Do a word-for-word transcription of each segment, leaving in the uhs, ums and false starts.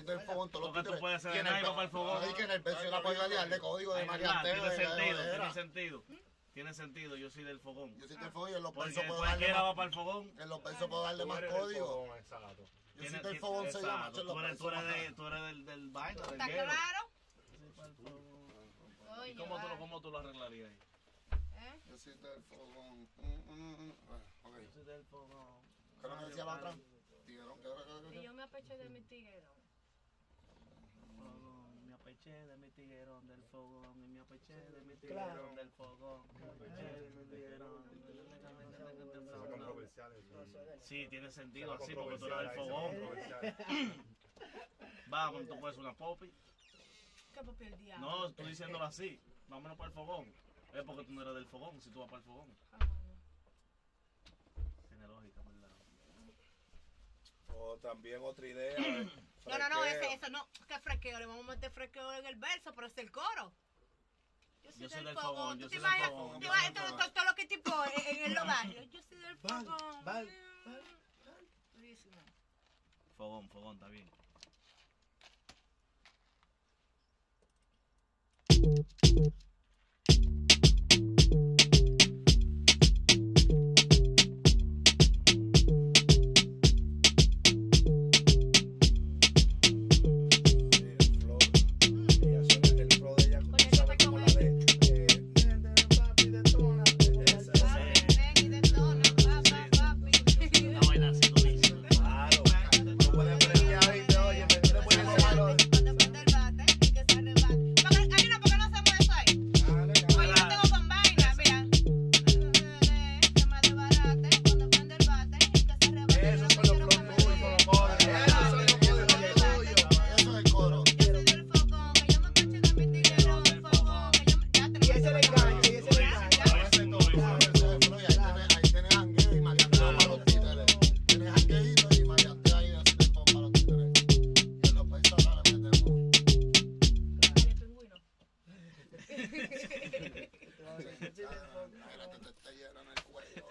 sientes el fogón, todos los Porque tú puedes hacer el nada para el fogón. Ahí que en el verso la puedes variar de código de María Tiene Antena. sentido, tiene sentido. Tiene sentido, yo soy del fogón. Yo soy del fogón y en los Porque versos puedo darle cualquiera va más. para el fogón. En los versos puedo darle más código. Yo soy del fogón, se llama. Tú eres, tú eres, de, tú eres del, del baile, del ¿Está guero. claro? ¿Y cómo tú, lo- cómo tú lo arreglarías ahí? ¿Eh? Yo soy del fogón. Mm, mm, mm. Ok. Yo soy del fogón. ¿Qué me decía la otra? Tiguerón, ¿qué hora, qué hora, qué Y hora? yo me apeché de mi tiguerón. Fogón, me apeché de mi tiguerón del fogón, y me apeché de mi tiguerón del fogón, me apeché de mi tiguerón. Sí, tiene sentido así porque tú eres del fogón. Vamos, tú puedes una popi. ¿Qué papi el diablo? No, estoy diciéndolo así. Vámonos para el fogón. Es porque tú no eres del fogón, si tú vas para el fogón. Ah, bueno. Tiene lógica, ¿verdad? O también otra idea. No, no, no, ese, eso no. ¿Qué fresqueo? Le vamos a meter fresqueo en el verso, pero es el coro. Yo soy del fogón, yo ¿Tú te soy del imaginas? fogón. ¿Te imaginas todo, todo, todo lo que tipo en, en el hogar? Yo soy del fogón. Val, Durísimo. Fogón, fogón, está bien. Una vaina así, durísima. Claro, no puedes aprender ahorita, oye, me viene muy malo. Cuando prende el bate y que se arrebate. Porque, hay una, ¿por qué no hacemos eso ahí? Oye, yo tengo con vaina, mira. Que me desbarate cuando prende el bate y que se arrebate. Esos son los flow tuyos, los códigos. Esos son los códigos tuyos. Eso es el coro. Yo soy del fogón, que yo me caché de mi tiguerón, fogón, que yo me... Ya tenemos Y ese le engancha, y ese le engancha. Ese es durísimo, ese es el flow, y ahí tenés- ahí tenés jangueo y maleanteo para los títeres. Tienes jangueito y maleanteo ahí de así de fondo para los títeres. Y en los versos ahora le metemos. el pingüino. Espérate, te está lleno en el cuello.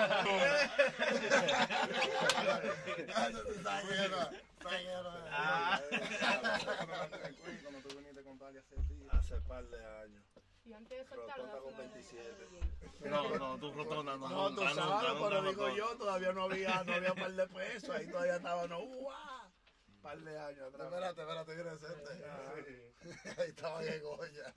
Eso sí está lleno, está lleno. Ah. Cuando tú viniste con Tali hace días. Hace par de años. Y antes de soltarlo, Rotonda con dale, veintisiete. No, no, tú rotonda, no. No, tú nunca, sabes, nunca, pero nunca, digo nunca. yo, todavía no había, no había par de pesos, ahí todavía estaba, no, ¡guau! Par de años atrás. Espérate, espérate, viene este. Ahí estaba en Goya.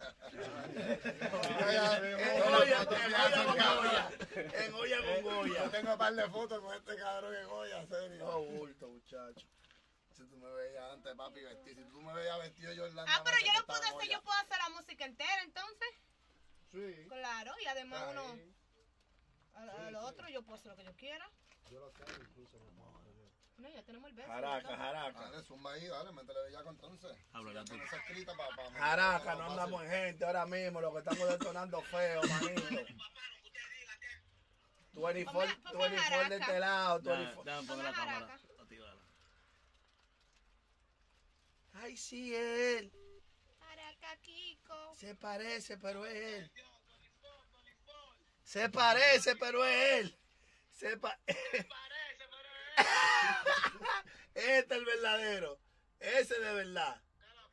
En olla, en olla con Goya, en olla con Yo Goya. tengo un par de fotos con este cabrón en Goya, serio. No, bulto, muchacho. Si tú me veías antes, papi, vestido. Si tú me veías vestido yo, Orlando. Ah, pero yo lo estaba puedo en hacer, Goya. yo puedo hacer la música entera, entonces. Sí. Claro, y además uno, Ahí. a, a lo otro yo puedo hacer lo que yo quiera. Yo lo tengo incluso, mi amor. No, ya tenemos el verso. Jaraca, ¿no? jaraca. Dale, zumba ahí, dale, métele bellaco entonces. Háblale tú. Tienes esa escrita para... Pa, Jaraca, no andamos en gente ahora mismo, lo que estamos detonando feo, manito. Tú eres for, Ponme- tú ponme eres for de jaraca. este lado, tú eres Déjame for. déjame poner la Ponme cámara. jaraca. Actívala. Ay, sí, él. Jaraca, Kiko. Se parece, pero es él. Se parece, pero es él. Se pa Este es el verdadero. Ese de verdad.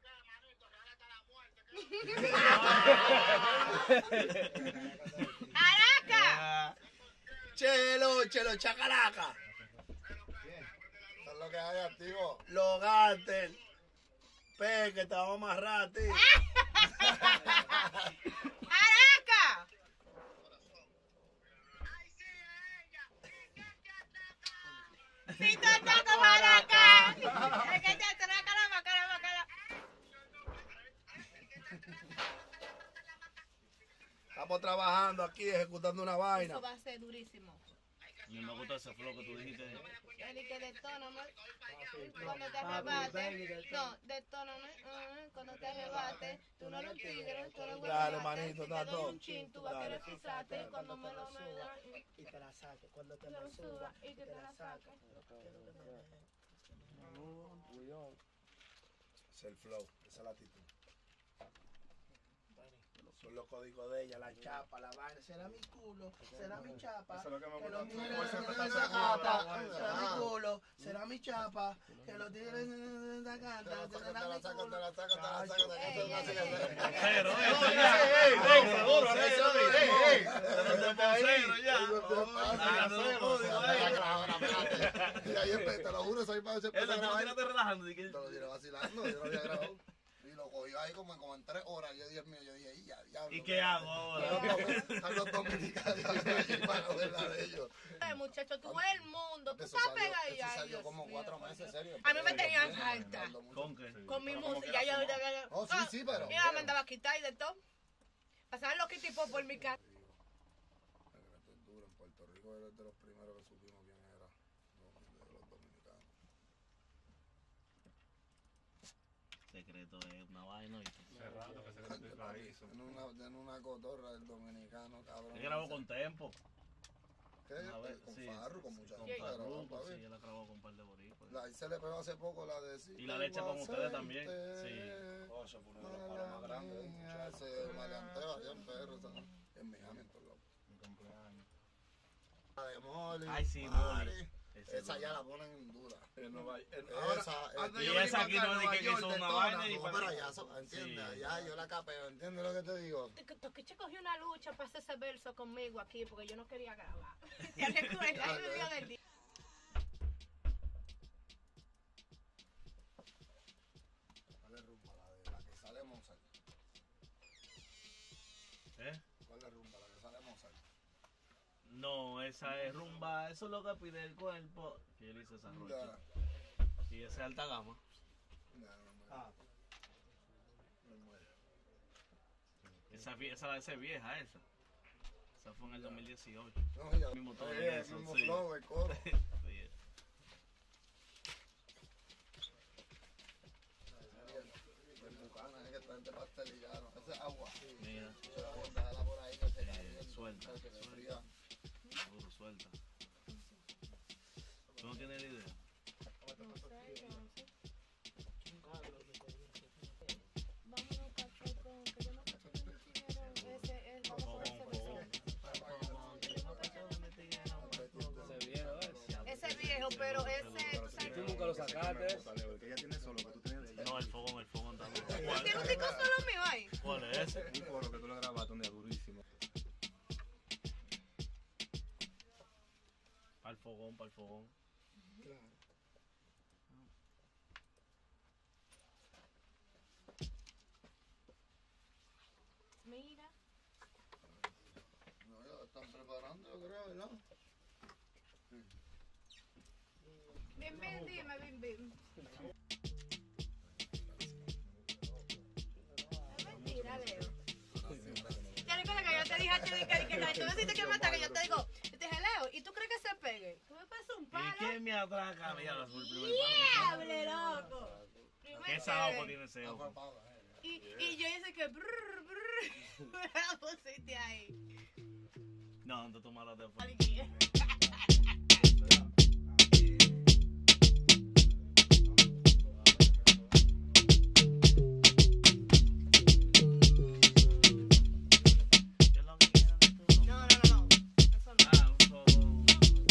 ¡Jaraca! Chelo, chelo, chacalaca. Eso es lo que hay, activo. Los gatos. Pe, que te vamos a amarrar a ti. ¡Jaraca! Si tú estás con jaraca. Es que te trae caramba, caramba, caramba. Estamos trabajando aquí, ejecutando una vaina. Eso va a ser durísimo. A mí me gusta ese flow que tú dijiste. Eli, que detóname cuando te arrebate. No, detóname uh, cuando te arrebate. Tú no eres un tigre, tú eres un Dale, guardián. manito, Si te está doy todo. un chin, tú vas a querer pisarte cuando me lo suba medas. y te la saque. Cuando te Te me lo suba suba y te la saque. Es el flow, esa es la actitud. Son los códigos de ella, la chapa, la vaina. Será mi culo, será mi chapa. Eso es lo que me Que gusta. los a mí. tigres Por eso en me esa está capa, sacando, será güey. mi culo, será mi chapa. Que los tigres en esa Te la capa, saco, te será la mi saco, te culo. la saco, te la saco, te la Ey, saco. ey, ey. Cero, Ey, eso ey, ya. ey, ey, seguro, Eso eso, ya. ey, ey. Cero ya. Ah, cero, digo, Y ahí empecé, te lo juro, soy para ese Esa, tú no tiraste relajando. di que- Te lo diré vacilando, yo lo había grabado. Y lo cogió ahí como, como en tres horas. Yo, Dios mío, yo dije, "Y ya, diablo". ¿Y qué hago ahora? Están los dominicanos allí para ver la de ellos. Eh, muchacho, tú ves el mundo, tú Eso estás salió, pegado eso ahí. salió como cuatro meses, serio. A mí me tenían Pero, harta. Ronaldo mucho. ¿Con qué? Con mi Pero como música, ya, quiera ya, ya, ya. Oh, sí, sí, pero- Mira, me mandaba a quitar y de todo. Pasaban los kitipos por mi casa. Esto es duro. En Puerto Rico eres de los primeros que supimos quién era. No, de los dominicanos. Secreto es una vaina. ¿viste? Hace rato que se le estoy raíz. En una, en una cotorra del dominicano, cabrón. Él grabó con Tempo. ¿Qué? Una vez, Con sí, Farru, con mucha Con gente. grabó, Farruko, papi. sí, él la grabó con un par de boricuas. La- Ahí se le pegó hace poco la de sí. Y la leche con ustedes también, sí. Oh, eso fue uno de los palos más grandes. Se maleantea, bien perro. ¿sabes? En Miami, en todos lados. Mi cumpleaños. La de Molly. Ay, sí, Mari. Molly. Ese Esa es ya duro. la ponen en dura. En Nueva- en- Esa, ahora, eh, antes Y yo venía esa aquí acá no a es de Nueva que York, hizo una detona. vaina y No, pero allá, so- ¿entiendes? Sí. Allá yo la capeo, ¿entiendes lo que te digo? Toquiche cogió una lucha para hacer ese verso conmigo aquí porque yo no quería grabar. Ya recuerda, ahí me dio del día. ¿Cuál es rumba? La de la que sale Mozart. ¿Eh? ¿Cuál es rumba? La que sale Mozart. No, esa es rumba, eso es lo que pide el cuerpo. Y él hizo esa rocha. Ya. Y esa es alta gama. Ya, no me- Ah, Esa, vie- esa, esa es vieja, esa. Esa fue en el dos mil dieciocho. No, ya. Mismo todo Eh, eso, el mismo sí. flow, el coro. Sí. El bucana, es que esta gente pastelillaron. Ese es agua. Mira, Déjala por ahí que se caliente, suelta, que se suelta. fría. duro, suelta. ¿Tú no tienes ni idea? Vámonos para con que yo no sé qué me hicieron. Ese es, vamos por ese beso. Ese viejo, pero ese, tú sabes. Tú nunca lo sacaste. Que ella tiene solo, que tú tienes de ella. No, el fogón, el fogón también. ¿Tú ¿Cuál, tienes un disco solo mío ahí? ¿Cuál es ese? Un coro que tú le grabaste un día durísimo. Para el fogón, para el fogón. Mira. No, ya lo están preparando, yo creo, ¿verdad? Bim, bim, dime, bim, bim. Es mentira, Leo. Te recuerdas que yo te dije a ti que, que, que tú deciste que mata, que yo te digo, yo te dije, Leo, ¿y tú crees que se pegue? Tú me pasas un ¿Y palo. quién me atraca? Mira, la por el primer ¡Diable, loco! palo. Primer ¿Qué esa ojo que- tiene ese No fue ojo? pago, eh. Y, y yo hice que brrr, brrr, me la pusiste ahí. No, no te tomas la de Ay, ¿qué? ¿Qué es lo que quieran tú? No, no, no, no. Eso no. Ah, un fogón.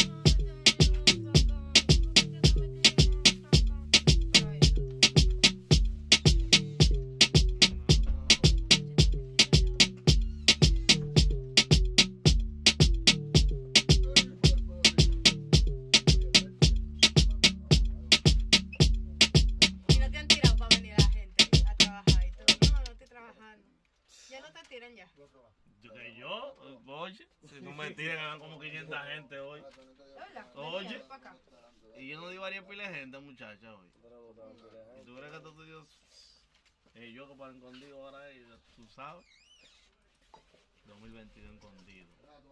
Y no te han tirado para venir la gente a trabajar y todo. No, no estoy trabajando. Ya no te tiran ya. Yo, que yo, eh, oye, si no me tiran, eran como quinientas gente hoy. Hola. Oye. Ven para acá. Y yo no di varias pilas de gente, muchacha, hoy. ¿Y tú crees que estos tuyos, eh, yo que para escondido ahora, eh, tú sabes? dos mil veintidós escondido.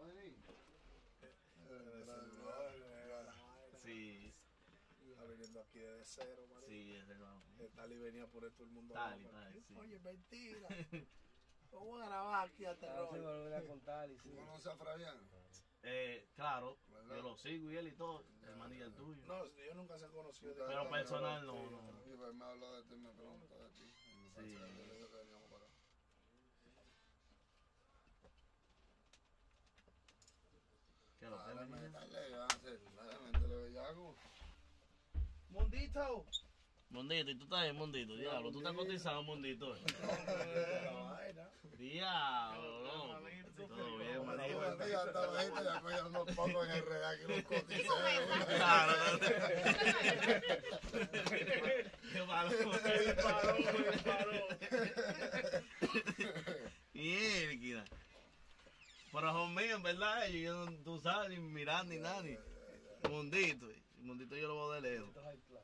Sí, está viniendo aquí desde cero, marico. sí, ese no. Eh, Tali venía por esto el mundo. Tali, abajo, Tali, sí. Oye, mentira. Vamos a grabar aquí a Así terror. volver a contar y sí. ¿Tú conoces a Fabián? Eh, claro, ¿Verdad? yo lo sigo y él y todo, el manilla el tuyo. No, yo nunca se conoció de Pero personal no, no. Y pues me habló de ti, me preguntó de ti. Y me Sí. parece que yo le dije que veníamos para acá. ¿Qué lo Dale, que me métale, va a hacer. Dale, métele bellaco. Mundito. Mundito, ¿y tú estás bien, Mundito? Diablo, tú estás cotizado, Mundito. La vaina. Diablo, no. Todo bien, Bueno, manito. bueno, ya está bajito, ya cogió unos pocos en el real que los coticé. Claro, no. Qué malo. Disparó, disparó. Mierda. Pero son míos, en verdad. Yo, yo no, tú sabes, ni mirar ni nada. Ni. Mundito. Mundito yo lo voy de lejos. Esto es high class.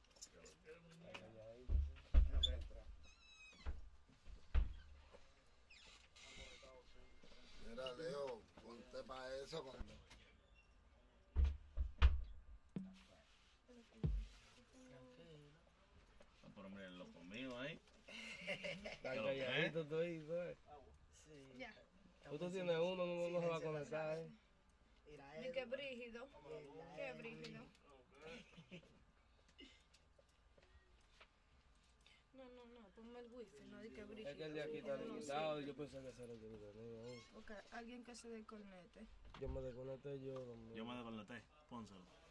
Mira, Leo, ponte para eso. Cuando... No, pero miren, lo conmigo ahí. Está ¿Qué lo que? calladito tú ahí, pues. Ya. Tú tienes uno, no, no se va a conectar, eh. Di que brígido. Qué brígido. No, no, no, ponme el wifi, no di que brígido. Es que el de aquí está limitado y yo pensé que ese era el que yo tenía aún. Ok, alguien que se desconecte. Yo me desconecté yo. no me- Yo me desconecté. Pónselo.